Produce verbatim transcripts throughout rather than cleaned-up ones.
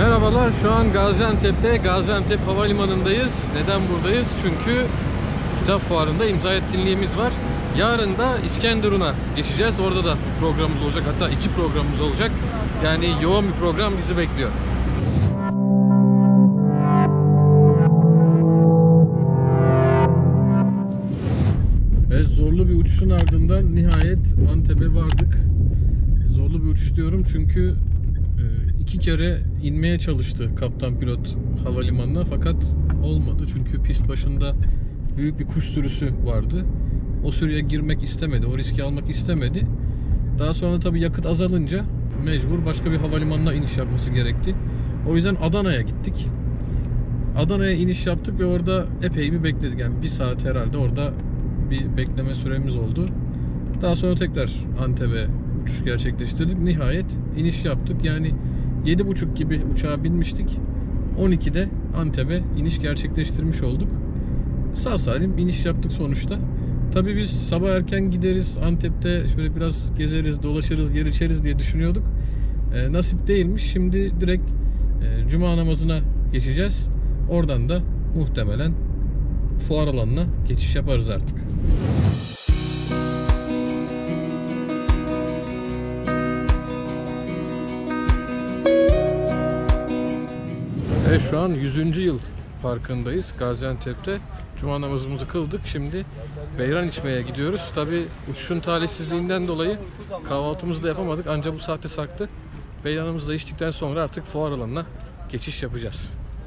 Merhabalar, şu an Gaziantep'te, Gaziantep Havalimanı'ndayız. Neden buradayız? Çünkü kitap fuarında imza etkinliğimiz var. Yarın da İskenderun'a geçeceğiz. Orada da programımız olacak. Hatta iki programımız olacak. Yani yoğun bir program bizi bekliyor. Evet, zorlu bir uçuşun ardından nihayet Antep'e vardık. Zorlu bir uçuş diyorum çünkü iki kere inmeye çalıştı kaptan pilot havalimanına, fakat olmadı çünkü pist başında büyük bir kuş sürüsü vardı. O sürüye girmek istemedi, o riski almak istemedi. Daha sonra tabii yakıt azalınca mecbur başka bir havalimanına iniş yapması gerekti. O yüzden Adana'ya gittik. Adana'ya iniş yaptık ve orada epey bir bekledik. Yani bir saat herhalde orada bir bekleme süremiz oldu. Daha sonra tekrar Antep'e uçuş gerçekleştirdik. Nihayet iniş yaptık. Yani yedi buçuk gibi uçağa binmiştik. on ikide Antep'e iniş gerçekleştirmiş olduk. Sağ salim iniş yaptık sonuçta. Tabii biz sabah erken gideriz, Antep'te şöyle biraz gezeriz, dolaşırız, yer içeriz diye düşünüyorduk. E, nasip değilmiş. Şimdi direkt e, Cuma namazına geçeceğiz. Oradan da muhtemelen fuar alanına geçiş yaparız artık. Evet, şu an yüzüncü yıl parkındayız Gaziantep'te. Cuma namazımızı kıldık. Şimdi beyran içmeye gidiyoruz. Tabii uçuşun talihsizliğinden dolayı kahvaltımızı da yapamadık. Ancak bu saatte sarktı. Beyranımızı da içtikten sonra artık fuar alanına geçiş yapacağız.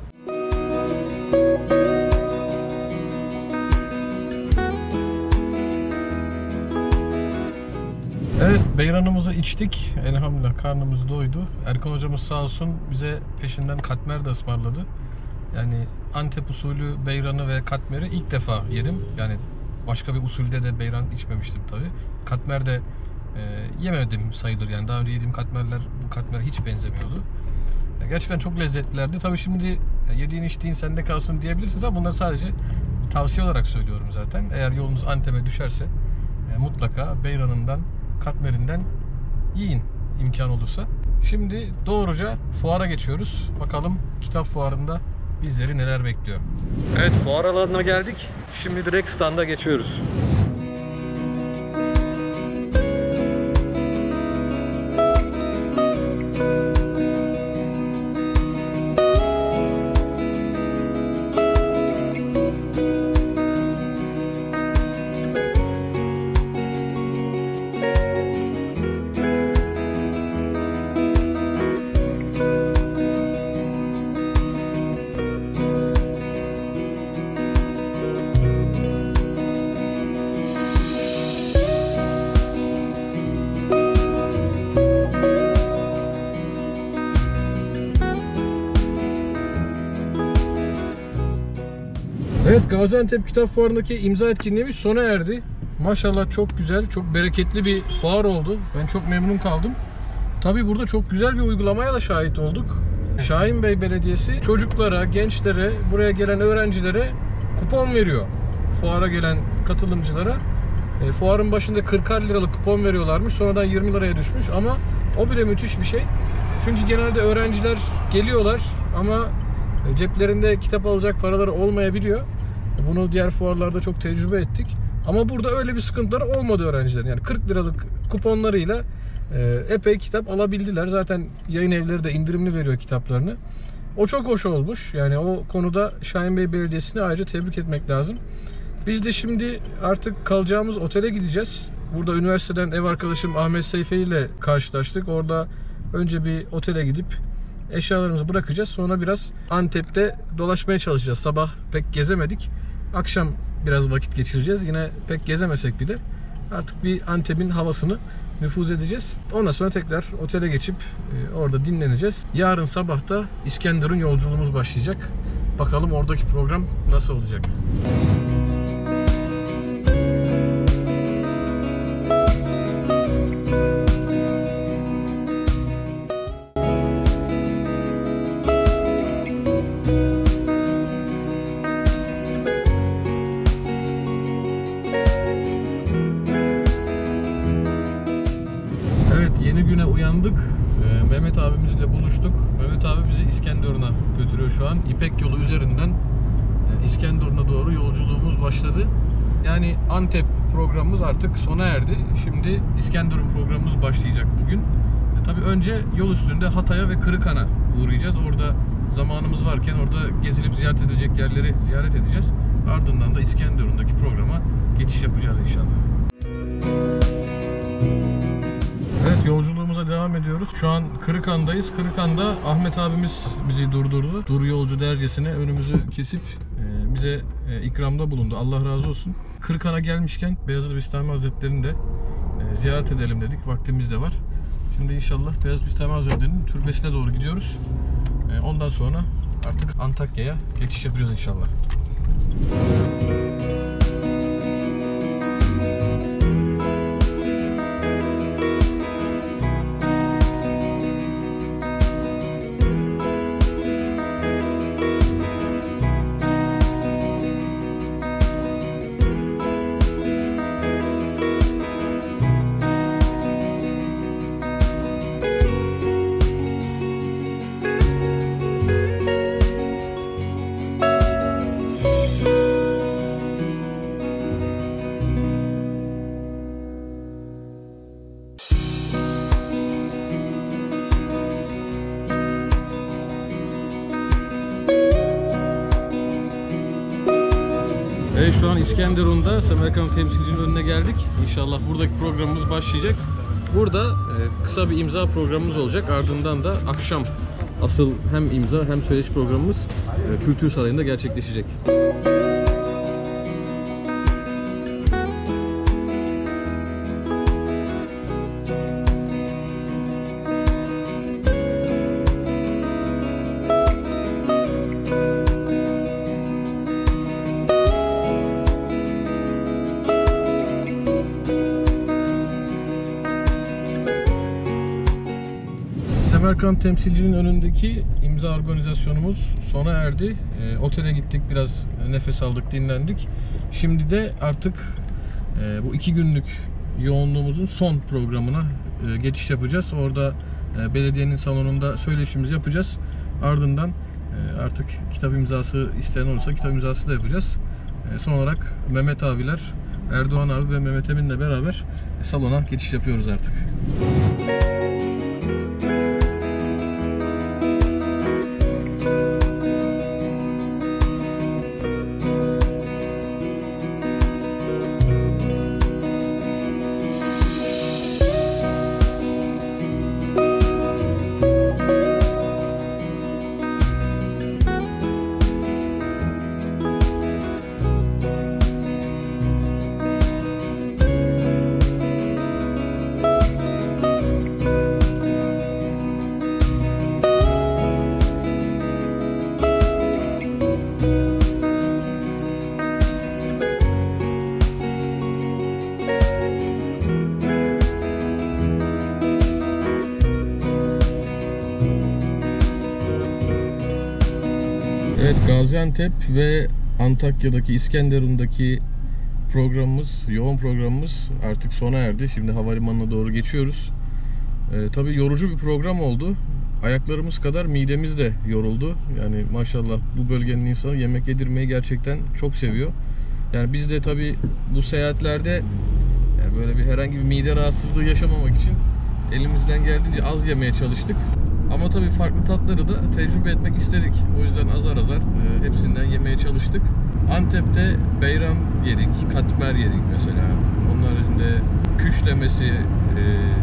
Evet, beyranımızı içtik. Elhamdülillah karnımız doydu. Erkan hocamız sağ olsun bize peşinden katmer de ısmarladı. Yani Antep usulü beyranı ve katmeri ilk defa yedim. Yani başka bir usulde de beyran içmemiştim tabii. Katmer de e, yemedim sayılır. Yani daha önce yediğim katmerler bu katmer hiç benzemiyordu. Yani gerçekten çok lezzetlilerdi. Tabii şimdi yediğin içtiğin sende kalsın diyebilirsiniz ama bunları sadece tavsiye olarak söylüyorum zaten. Eğer yolunuz Antep'e düşerse e, mutlaka beyranından, katmerinden yiyin imkan olursa. Şimdi doğruca fuara geçiyoruz. Bakalım kitap fuarında bizleri neler bekliyor. Evet, fuar alanına geldik. Şimdi direkt standa geçiyoruz. Evet, Gaziantep Kitap Fuarı'ndaki imza etkinliğimiz sona erdi. Maşallah çok güzel, çok bereketli bir fuar oldu. Ben çok memnun kaldım. Tabii burada çok güzel bir uygulamaya da şahit olduk. Şahin Bey Belediyesi çocuklara, gençlere, buraya gelen öğrencilere kupon veriyor. Fuara gelen katılımcılara. E, fuarın başında kırkar liralık kupon veriyorlarmış. Sonradan yirmi liraya düşmüş ama o bile müthiş bir şey. Çünkü genelde öğrenciler geliyorlar ama ceplerinde kitap alacak paraları olmayabiliyor. Bunu diğer fuarlarda çok tecrübe ettik. Ama burada öyle bir sıkıntıları olmadı öğrencilerin. Yani kırk liralık kuponlarıyla e, epey kitap alabildiler. Zaten yayın evleri de indirimli veriyor kitaplarını. O çok hoş olmuş. Yani o konuda Şahin Bey Belediyesi'ni ayrıca tebrik etmek lazım. Biz de şimdi artık kalacağımız otele gideceğiz. Burada üniversiteden ev arkadaşım Ahmet Seyfe ile karşılaştık. Orada önce bir otele gidip eşyalarımızı bırakacağız. Sonra biraz Antep'te dolaşmaya çalışacağız. Sabah pek gezemedik. Akşam biraz vakit geçireceğiz. Yine pek gezemesek bile artık bir Antep'in havasını nüfuz edeceğiz. Ondan sonra tekrar otele geçip orada dinleneceğiz. Yarın sabah da İskenderun yolculuğumuz başlayacak. Bakalım oradaki program nasıl olacak. Yeni güne uyandık. Mehmet abimizle buluştuk. Mehmet abi bizi İskenderun'a İskenderun'a götürüyor şu an. İpek yolu üzerinden İskenderun'a doğru yolculuğumuz başladı. Yani Antep programımız artık sona erdi. Şimdi İskenderun programımız başlayacak bugün. E, tabii önce yol üstünde Hatay'a ve Kırıkhan'a uğrayacağız. Orada zamanımız varken orada gezilip ziyaret edilecek yerleri ziyaret edeceğiz. Ardından da İskenderun'daki programa geçiş yapacağız inşallah. Evet, yolculuğumuza devam ediyoruz. Şu an Kırıkhan'dayız. Kırıkhan'da Ahmet abimiz bizi durdurdu. Dur yolcu dercesine önümüzü kesip e, bize e, ikramda bulundu. Allah razı olsun. Kırıkhan'a gelmişken Beyazıt Bistami Hazretleri'ni de e, ziyaret edelim dedik. Vaktimiz de var. Şimdi inşallah Beyazıt Bistami Hazretleri'nin türbesine doğru gidiyoruz. E, ondan sonra artık Antakya'ya geçiş yapacağız inşallah. Evet, şu an İskenderun'da Semerkant temsilcinin önüne geldik. İnşallah buradaki programımız başlayacak. Burada e, kısa bir imza programımız olacak. Ardından da akşam asıl hem imza hem söyleşi programımız e, Kültür Sarayı'nda gerçekleşecek. Semerkant temsilcinin önündeki imza organizasyonumuz sona erdi. E, otele gittik, biraz nefes aldık, dinlendik. Şimdi de artık e, bu iki günlük yoğunluğumuzun son programına e, geçiş yapacağız. Orada e, belediyenin salonunda söyleşimizi yapacağız. Ardından e, artık kitap imzası isteyen olursa kitap imzası da yapacağız. E, son olarak Mehmet abiler, Erdoğan abi ve Mehmet Emin'le beraber e, salona geçiş yapıyoruz artık. Evet, Gaziantep ve Antakya'daki, İskenderun'daki programımız, yoğun programımız artık sona erdi. Şimdi havalimanına doğru geçiyoruz. Ee, tabii yorucu bir program oldu. Ayaklarımız kadar midemiz de yoruldu. Yani maşallah bu bölgenin insanı yemek yedirmeyi gerçekten çok seviyor. Yani biz de tabii bu seyahatlerde yani böyle bir herhangi bir mide rahatsızlığı yaşamamak için elimizden geldiğince az yemeye çalıştık. Ama tabii farklı tatları da tecrübe etmek istedik. O yüzden azar azar e, hepsinden yemeye çalıştık. Antep'te beyran yedik, katmer yedik mesela. Onun haricinde küşlemesi, e,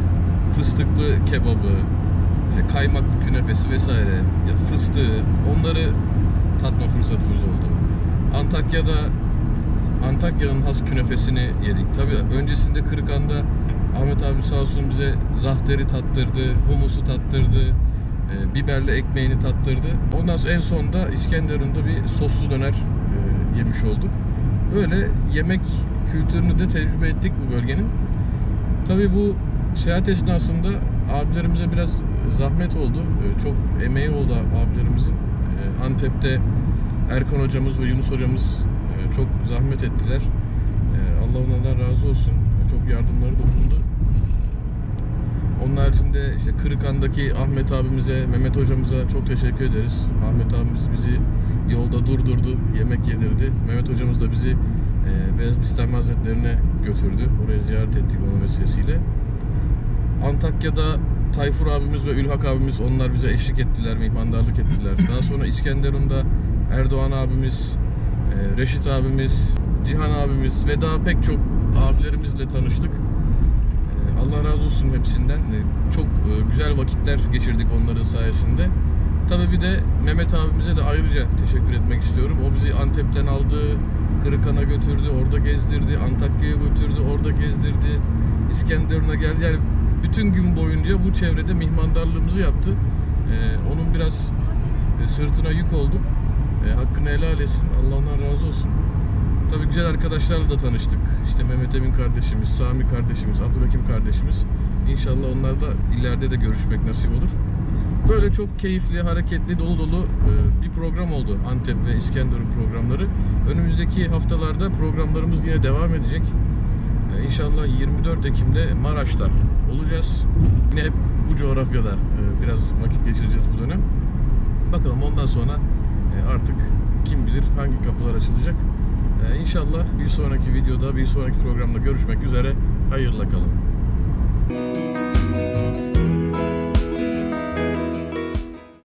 fıstıklı kebabı, işte kaymaklı künefesi vesaire, ya fıstığı, onları tatma fırsatımız oldu. Antakya'da Antakya'nın has künefesini yedik. Tabii öncesinde Kırıkhan'da Ahmet abi sağ olsun bize zahteri tattırdı, humusu tattırdı, e, biberli ekmeğini tattırdı. Ondan sonra en sonunda İskenderun'da bir soslu döner e, yemiş olduk. Böyle yemek kültürünü de tecrübe ettik bu bölgenin. Tabii bu seyahat esnasında abilerimize biraz zahmet oldu. E, çok emeği oldu abilerimizin. E, Antep'te Erkan hocamız ve Yunus hocamız e, çok zahmet ettiler. E, Allah onlardan razı olsun. Çok yardımları dokundu. Onun haricinde işte Kırıkhan'daki Ahmet abimize, Mehmet hocamıza çok teşekkür ederiz. Ahmet abimiz bizi yolda durdurdu, yemek yedirdi. Mehmet hocamız da bizi e, Beyaz Bistami Hazretlerine götürdü. Oraya ziyaret ettik onun vesilesiyle. Antakya'da Tayfur abimiz ve Ülhak abimiz, onlar bize eşlik ettiler, mihmandarlık ettiler. Daha sonra İskenderun'da Erdoğan abimiz, e, Reşit abimiz, Cihan abimiz ve daha pek çok abilerimizle tanıştık. Allah razı olsun hepsinden. Çok güzel vakitler geçirdik onların sayesinde. Tabii bir de Mehmet abimize de ayrıca teşekkür etmek istiyorum. O bizi Antep'ten aldı, Kırıkhan'a götürdü, orada gezdirdi, Antakya'ya götürdü, orada gezdirdi, İskenderun'a geldi. Yani bütün gün boyunca bu çevrede mihmandarlığımızı yaptı. Ee, onun biraz sırtına yük olduk. Ee, hakkını helal etsin. Allah ondan razı olsun. Tabii güzel arkadaşlarla da tanıştık. İşte Mehmet Emin kardeşimiz, Sami kardeşimiz, Abdülhakim kardeşimiz. İnşallah onlar da ileride de görüşmek nasip olur. Böyle çok keyifli, hareketli, dolu dolu bir program oldu Antep ve İskenderun programları. Önümüzdeki haftalarda programlarımız yine devam edecek. İnşallah yirmi dört Ekim'de Maraş'ta olacağız. Yine hep bu coğrafyada biraz vakit geçireceğiz bu dönem. Bakalım ondan sonra artık kim bilir hangi kapılar açılacak. İnşallah bir sonraki videoda, bir sonraki programda görüşmek üzere. Hayırla kalın.